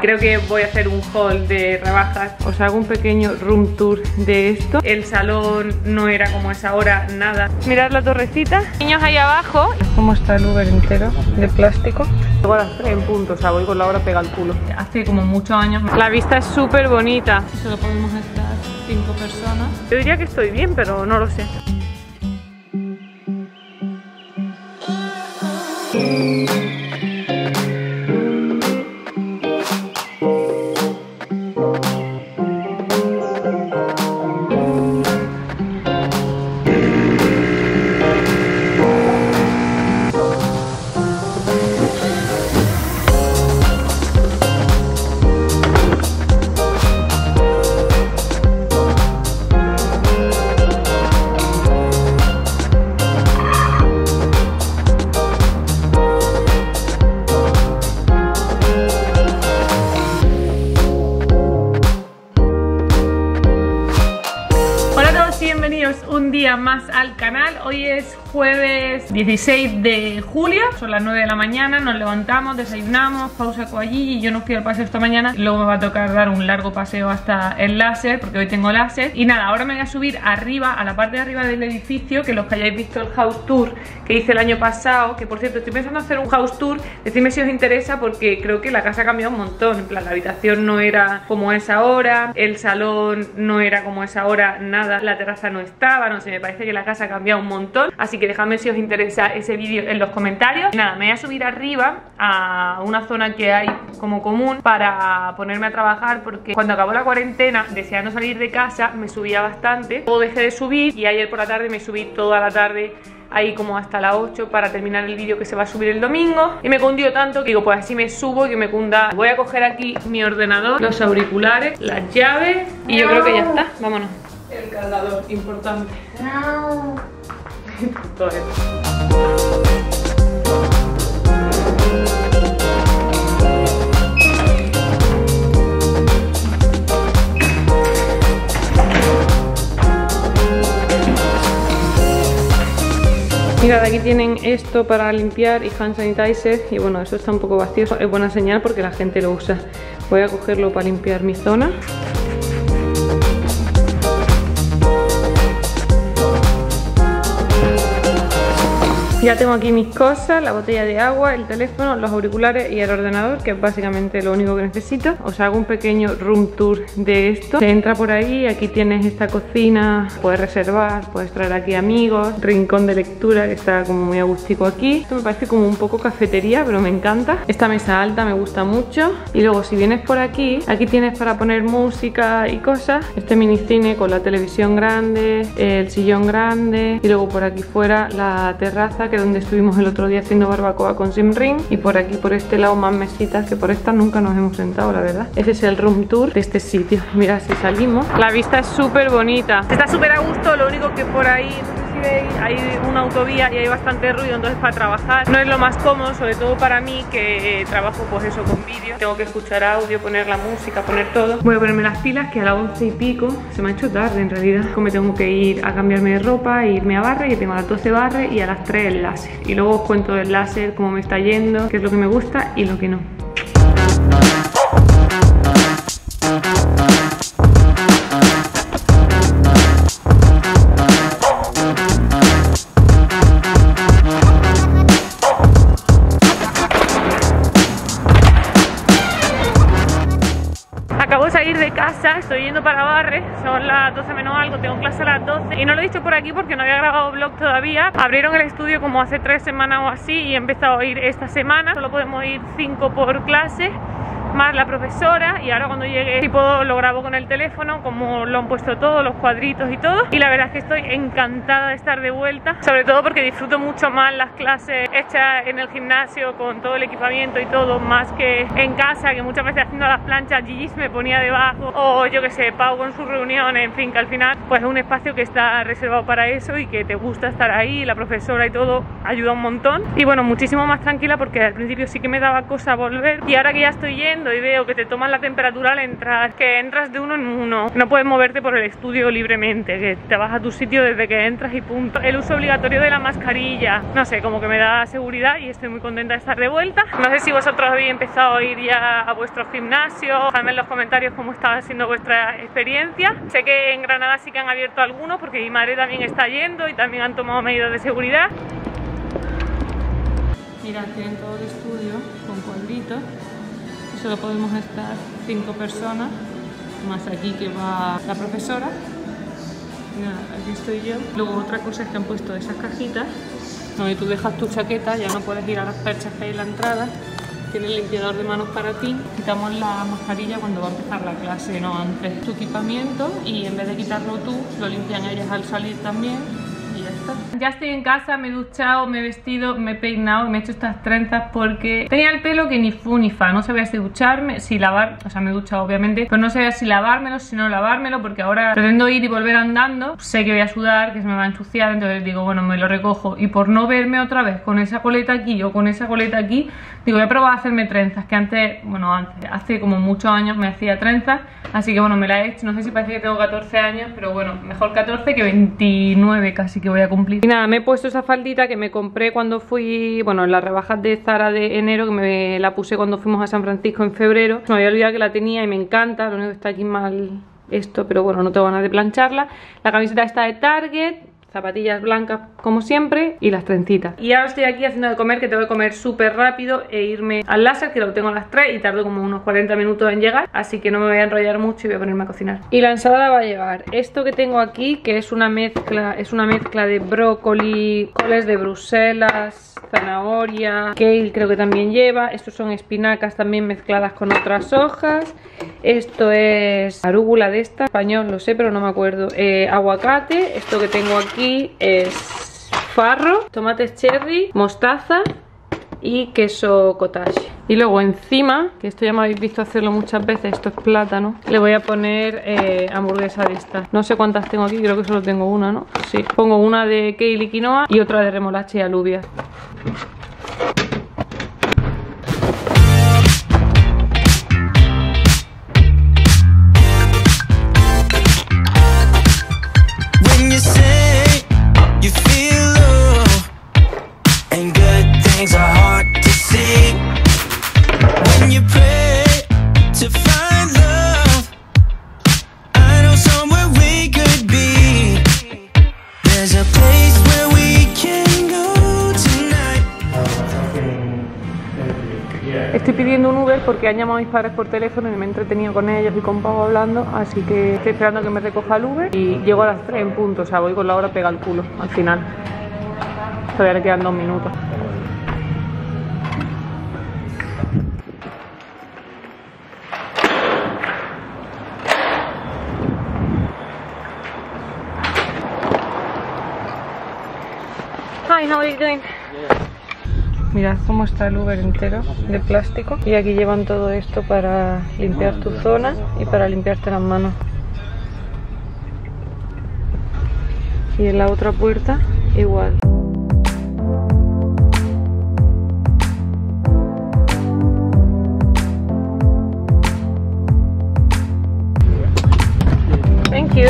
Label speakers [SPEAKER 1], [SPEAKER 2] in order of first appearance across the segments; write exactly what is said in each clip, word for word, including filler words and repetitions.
[SPEAKER 1] creo que voy a hacer un haul de rebajas. Os hago un pequeño room tour de esto. El salón no era como es ahora, nada. Mirad la torrecita. Niños ahí abajo. Cómo está el Uber entero de plástico. Luego a las tres en punto, o sea, voy con la hora pega el culo. Hace como muchos años. La vista es súper bonita. Solo podemos estar cinco personas. Yo diría que estoy bien, pero no lo sé. Un día más al canal. Hoy es jueves dieciséis de julio, son las nueve de la mañana, nos levantamos, desayunamos, pausa con allí y yo no fui al paseo esta mañana. Luego me va a tocar dar un largo paseo hasta el láser, porque hoy tengo láser. Y nada, ahora me voy a subir arriba, a la parte de arriba del edificio, que los que hayáis visto el house tour que hice el año pasado, que por cierto estoy pensando hacer un house tour, decidme si os interesa, porque creo que la casa ha cambiado un montón. En plan, la habitación no era como es ahora, el salón no era como es ahora, nada, la terraza no estaba, no sé, me parece que la casa ha cambiado un montón. Así que dejadme si os interesa ese vídeo en los comentarios. Nada, me voy a subir arriba a una zona que hay como común para ponerme a trabajar, porque cuando acabó la cuarentena, deseando salir de casa, me subía bastante. Luego dejé de subir y ayer por la tarde me subí toda la tarde ahí como hasta las ocho para terminar el vídeo que se va a subir el domingo. Y me cundió tanto que digo, pues así me subo y que me cunda. Voy a coger aquí mi ordenador, los auriculares, las llaves y yo creo que ya está. Vámonos. El cargador, importante. No. Todo esto. Mirad, aquí tienen esto para limpiar y hand sanitizer. Y bueno, eso está un poco vacío. Es buena señal porque la gente lo usa. Voy a cogerlo para limpiar mi zona. Ya tengo aquí mis cosas, la botella de agua, el teléfono, los auriculares y el ordenador, que es básicamente lo único que necesito. Os hago un pequeño room tour de esto. Se entra por ahí, aquí tienes esta cocina, puedes reservar, puedes traer aquí amigos, rincón de lectura que está como muy agustico aquí. Esto me parece como un poco cafetería, pero me encanta. Esta mesa alta me gusta mucho. Y luego si vienes por aquí, aquí tienes para poner música y cosas. Este mini cine con la televisión grande, el sillón grande y luego por aquí fuera la terraza, que donde estuvimos el otro día haciendo barbacoa con Simring, y por aquí por este lado más mesitas, que por estas nunca nos hemos sentado, la verdad. Ese es el room tour de este sitio. Mira, si salimos, la vista es súper bonita, está súper a gusto. Lo único que por ahí, no sé si veis, hay una autovía y hay bastante ruido, entonces para trabajar no es lo más cómodo, sobre todo para mí que eh, trabajo pues eso con vídeo, tengo que escuchar audio, poner la música, poner todo. Voy a ponerme las pilas, que a las once y pico se me ha hecho tarde en realidad. Me tengo que ir a cambiarme de ropa e irme a barre, que tengo a las doce barre y a las tres el láser. Y luego os cuento del láser, cómo me está yendo, qué es lo que me gusta y lo que no. Acabo de salir de casa, estoy yendo para Barre, son las doce menos algo, tengo clase a las doce y no lo he dicho por aquí porque no había grabado vlog todavía. Abrieron el estudio como hace tres semanas o así y he empezado a ir esta semana. Solo podemos ir cinco por clase, más la profesora, y ahora cuando llegue si puedo lo grabo con el teléfono, como lo han puesto todo, los cuadritos y todo. Y la verdad es que estoy encantada de estar de vuelta, sobre todo porque disfruto mucho más las clases hechas en el gimnasio con todo el equipamiento y todo, más que en casa, que muchas veces haciendo las planchas Gigi me ponía debajo, o yo que sé, Pau con sus reuniones, en fin, que al final pues es un espacio que está reservado para eso y que te gusta estar ahí, la profesora y todo ayuda un montón. Y bueno, muchísimo más tranquila, porque al principio sí que me daba cosa volver, y ahora que ya estoy yendo mirando y veo que te toman la temperatura al entrar, que entras de uno en uno, no puedes moverte por el estudio libremente, que te vas a tu sitio desde que entras y punto. El uso obligatorio de la mascarilla, no sé, como que me da seguridad y estoy muy contenta de estar de vuelta. No sé si vosotros habéis empezado a ir ya a vuestro gimnasio, dejadme en los comentarios cómo estaba siendo vuestra experiencia. Sé que en Granada sí que han abierto algunos porque mi madre también está yendo y también han tomado medidas de seguridad. Mirad, tienen todo el estudio con cuadritos y solo podemos estar cinco personas, más aquí que va la profesora. Mira, aquí estoy yo. Luego otra cosa es que han puesto esas cajitas donde tú dejas tu chaqueta, ya no puedes ir a las perchas que hay en la entrada. Tiene el limpiador de manos para ti. Quitamos la mascarilla cuando va a empezar la clase, no antes. Tu equipamiento y en vez de quitarlo tú, lo limpian ellas al salir también. Y ya está. Ya estoy en casa, me he duchado, me he vestido, me he peinado, me he hecho estas trenzas porque tenía el pelo que ni fu ni fa. No sabía si ducharme, si lavar, o sea, me he duchado obviamente, pero no sabía si lavármelo, si no lavármelo, porque ahora pretendo ir y volver andando. Sé que voy a sudar, que se me va a ensuciar, entonces digo, bueno, me lo recojo. Y por no verme otra vez con esa coleta aquí o con esa coleta aquí, digo, voy a probar a hacerme trenzas, que antes, bueno, antes, hace como muchos años me hacía trenzas, así que bueno, me la he hecho. No sé si parece que tengo catorce años, pero bueno, mejor catorce que veintinueve casi que voy a cumplir. Y nada, me he puesto esa faldita que me compré cuando fui, bueno, en las rebajas de Zara de enero, que me la puse cuando fuimos a San Francisco en febrero. Me había olvidado que la tenía y me encanta, lo único que está aquí mal esto, pero bueno, no tengo ganas de plancharla. La camiseta está de Target, zapatillas blancas como siempre y las trencitas. Y ahora estoy aquí haciendo de comer, que tengo que comer súper rápido e irme al láser, que lo tengo a las tres y tardo como unos cuarenta minutos en llegar, así que no me voy a enrollar mucho y voy a ponerme a cocinar. Y la ensalada va a llevar esto que tengo aquí, que es una mezcla, es una mezcla de brócoli, coles de Bruselas, zanahoria, kale creo que también lleva. Estos son espinacas también mezcladas con otras hojas. Esto es arúgula de esta, español lo sé pero no me acuerdo. eh, Aguacate, esto que tengo aquí es farro, tomates cherry, mostaza y queso cottage. Y luego encima, que esto ya me habéis visto hacerlo muchas veces, esto es plátano, le voy a poner eh, hamburguesa de esta. No sé cuántas tengo aquí, creo que solo tengo una, ¿no? Sí, pongo una de kale y quinoa y otra de remolacha y alubias. Estoy pidiendo un Uber porque han llamado a mis padres por teléfono y me he entretenido con ellos y con Pau hablando, así que estoy esperando que me recoja el Uber y llego a las tres en punto, o sea, voy con la hora pega el culo al final. Todavía le quedan dos minutos. Hi, how are you doing? Mirad cómo está el Uber entero de plástico. Y aquí llevan todo esto para limpiar tu zona y para limpiarte las manos. Y en la otra puerta igual. Thank you.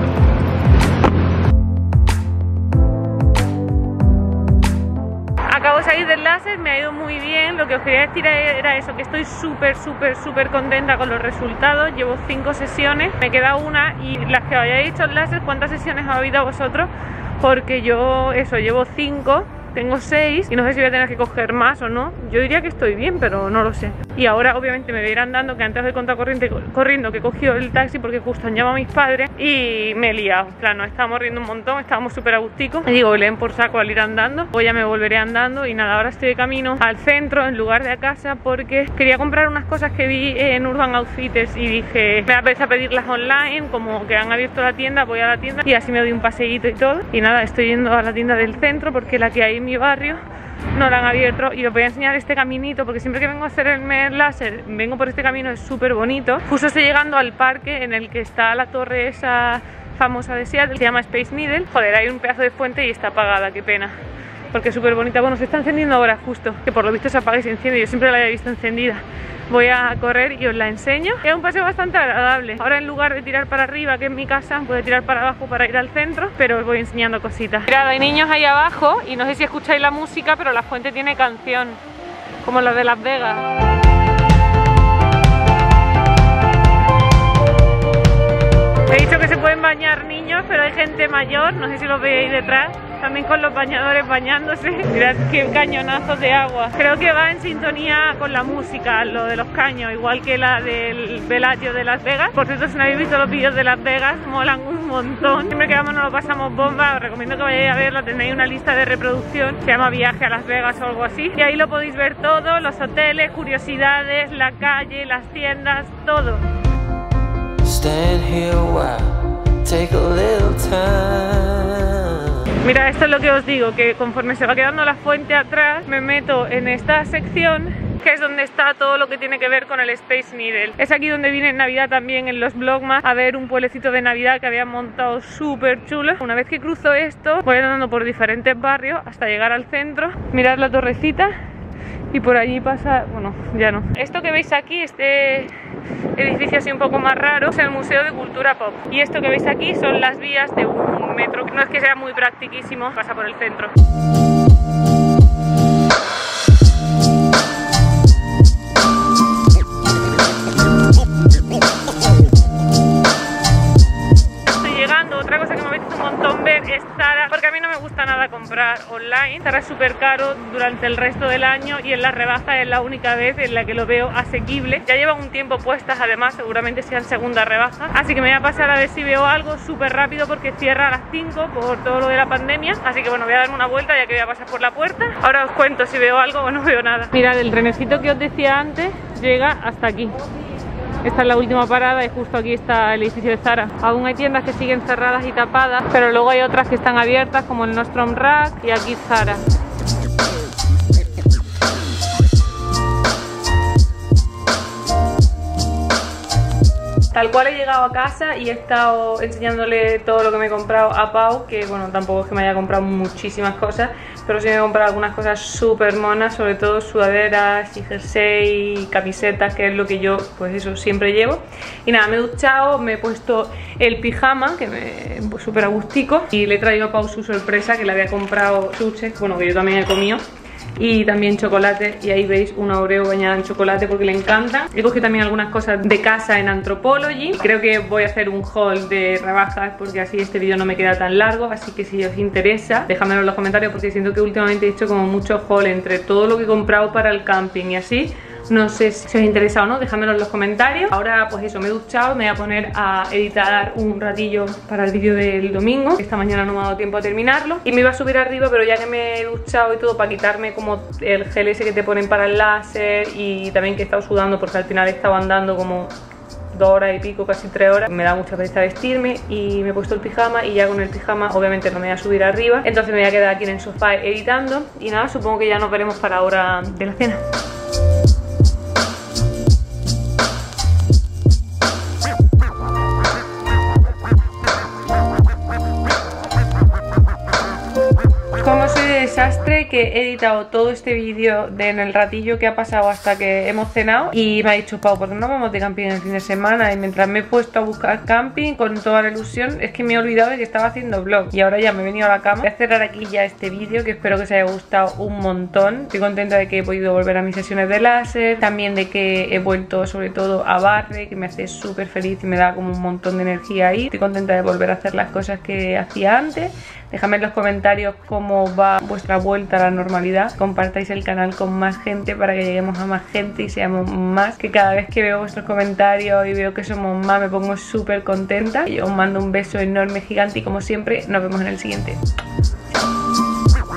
[SPEAKER 1] Acabo de salir del láser, me ha ido muy bien. Lo que os quería decir era eso, que estoy súper, súper, súper contenta con los resultados. Llevo cinco sesiones, me queda una y las que hayáis hecho el láser, ¿cuántas sesiones ha habido a vosotros? Porque yo, eso, llevo cinco, tengo seis y no sé si voy a tener que coger más o no. Yo diría que estoy bien, pero no lo sé. Y ahora obviamente me voy a ir andando, que antes de contar corriente, corriendo, que he cogido el taxi porque justo han llamado a mis padres y me he liado. Claro, nos estábamos riendo un montón, estábamos súper agusticos. Y digo, leen por saco al ir andando. Hoy ya me volveré andando y nada, ahora estoy de camino al centro en lugar de a casa porque quería comprar unas cosas que vi en Urban Outfitters y dije, me apetece pedirlas online, como que han abierto la tienda, voy a la tienda y así me doy un paseíto y todo. Y nada, estoy yendo a la tienda del centro porque la que hay en mi barrio no la han abierto y os voy a enseñar este caminito porque siempre que vengo a hacer el láser vengo por este camino, es súper bonito. Justo estoy llegando al parque en el que está la torre esa famosa de Seattle, se llama Space Needle. Joder, hay un pedazo de fuente y está apagada, qué pena. porque es súper bonita. Bueno, se está encendiendo ahora justo, que por lo visto se apaga y se enciende. Yo siempre la había visto encendida. Voy a correr y os la enseño. Es un paseo bastante agradable. Ahora en lugar de tirar para arriba, que es mi casa, voy a tirar para abajo para ir al centro, pero os voy enseñando cositas. Mirad, hay niños ahí abajo y no sé si escucháis la música, pero la fuente tiene canción, como la de Las Vegas. He dicho que se pueden bañar niños, pero hay gente mayor, no sé si los veis detrás, también con los bañadores bañándose. Mirad qué cañonazos de agua. Creo que va en sintonía con la música, lo de los caños, igual que la del Bellagio de Las Vegas. Por cierto, si no habéis visto los vídeos de Las Vegas, molan un montón. Siempre que vamos nos lo pasamos bomba, os recomiendo que vayáis a verlo, tenéis una lista de reproducción, se llama Viaje a Las Vegas o algo así. Y ahí lo podéis ver todo, los hoteles, curiosidades, la calle, las tiendas, todo. Stand here a while, take a little time. Mira, esto es lo que os digo, que conforme se va quedando la fuente atrás, me meto en esta sección, que es donde está todo lo que tiene que ver con el Space Needle. Es aquí donde viene en Navidad también, en los Vlogmas, a ver un pueblecito de Navidad que habían montado súper chulo. Una vez que cruzo esto, voy andando por diferentes barrios hasta llegar al centro. Mirad la torrecita. Y por allí pasa, bueno, ya no. Esto que veis aquí, este edificio así un poco más raro, es el Museo de Cultura Pop. Y esto que veis aquí son las vías de un metro, que no es que sea muy practiquísimo, pasa por el centro. Estoy llegando, otra cosa que me apetece un montón ver es Zara, porque a mí no me gusta nada comprar online. Zara es súper caro durante el resto del año y en las rebajas es la única vez en la que lo veo asequible. Ya llevan un tiempo puestas, además seguramente sean segunda rebaja, así que me voy a pasar a ver si veo algo súper rápido porque cierra a las cinco por todo lo de la pandemia. Así que bueno, voy a darme una vuelta ya que voy a pasar por la puerta. Ahora os cuento si veo algo o no veo nada. Mirad, el trenecito que os decía antes llega hasta aquí. Esta es la última parada y justo aquí está el edificio de Zara. Aún hay tiendas que siguen cerradas y tapadas, pero luego hay otras que están abiertas, como el Nordstrom Rack y aquí Zara. Tal cual he llegado a casa y he estado enseñándole todo lo que me he comprado a Pau, que bueno, tampoco es que me haya comprado muchísimas cosas, pero sí me he comprado algunas cosas súper monas, sobre todo sudaderas y jersey y camisetas, que es lo que yo, pues eso, siempre llevo. Y nada, me he duchado, me he puesto el pijama, que me pues, súper agustico, y le he traído a Pau su sorpresa, que le había comprado chuches, bueno, que yo también he comido. Y también chocolate, y ahí veis una Oreo bañada en chocolate porque le encanta. He cogido también algunas cosas de casa en Anthropologie. Creo que voy a hacer un haul de rebajas porque así este vídeo no me queda tan largo. Así que si os interesa, dejadmelo en los comentarios porque siento que últimamente he hecho como mucho haul entre todo lo que he comprado para el camping y así. No sé si os interesa o no, déjamelo en los comentarios. Ahora pues eso, me he duchado, me voy a poner a editar un ratillo para el vídeo del domingo. Esta mañana no me ha dado tiempo a terminarlo y me iba a subir arriba, pero ya que me he duchado y todo, para quitarme como el gel ese que te ponen para el láser, y también que he estado sudando porque al final he estado andando como dos horas y pico, casi tres horas, me da mucha pereza vestirme, y me he puesto el pijama, y ya con el pijama obviamente no me voy a subir arriba, entonces me voy a quedar aquí en el sofá editando. Y nada, supongo que ya nos veremos para la hora de la cena. Como soy de desastre, que he editado todo este vídeo de en el ratillo que ha pasado hasta que hemos cenado, y me ha dicho Pau, ¿por qué no vamos de camping el fin de semana? Y mientras me he puesto a buscar camping con toda la ilusión, es que me he olvidado de que estaba haciendo vlog y ahora ya me he venido a la cama. Voy a cerrar aquí ya este vídeo, que espero que os haya gustado un montón. Estoy contenta de que he podido volver a mis sesiones de láser, también de que he vuelto sobre todo a barre, que me hace súper feliz y me da como un montón de energía ahí. Estoy contenta de volver a hacer las cosas que hacía antes. Dejadme en los comentarios cómo va vuestra vuelta a la normalidad. Compartáis el canal con más gente para que lleguemos a más gente y seamos más. Que cada vez que veo vuestros comentarios y veo que somos más, me pongo súper contenta. Yo os mando un beso enorme, gigante, y como siempre, nos vemos en el siguiente. Chao.